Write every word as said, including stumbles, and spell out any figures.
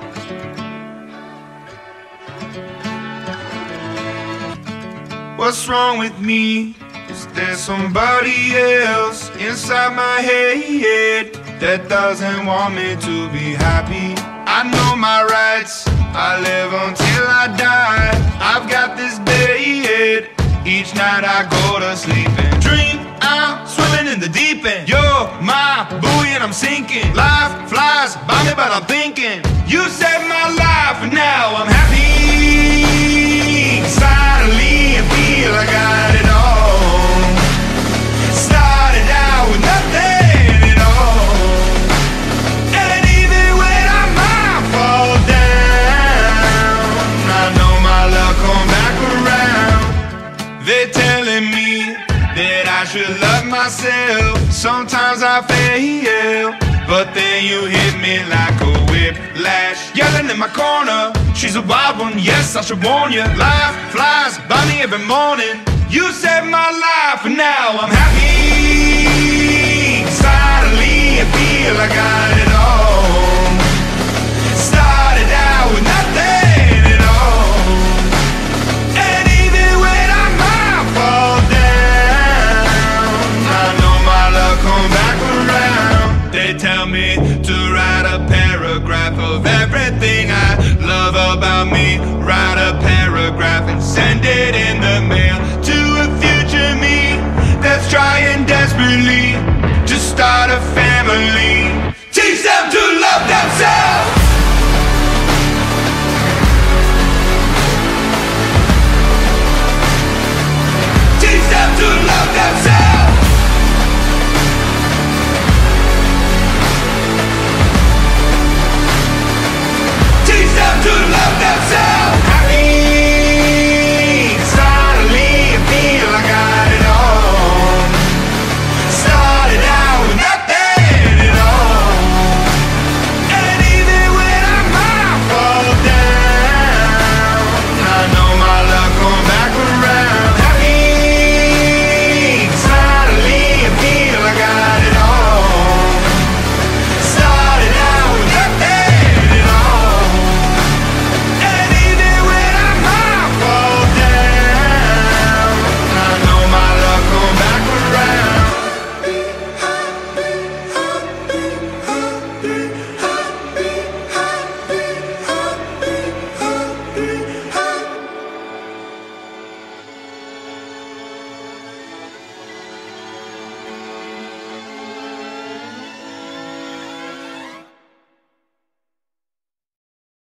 What's wrong with me? Is there somebody else inside my head that doesn't want me to be happy? I know my rights, I live until I die. I've got this bed, each night I go to sleep and dream I'm swimming in the deep end. You're my buoy and I'm sinking. Life flies by me but I'm thinking you saved my life and now I'm happy. Suddenly I feel I got it all. Started out with nothing at all, and even when I might fall down, I know my luck come back around. They're telling me that I should love myself. Sometimes I fail, but then you hit me like a whiplash. Yelling in my corner, she's a wild one, yes, I should warn you. Life flies by me every morning. You saved my life and now I'm happy. Suddenly I feel I got it all. Started out with nothing at all, and even when I might fall down, I know my luck come back around. They tell me to write a paragraph of everything I love about me right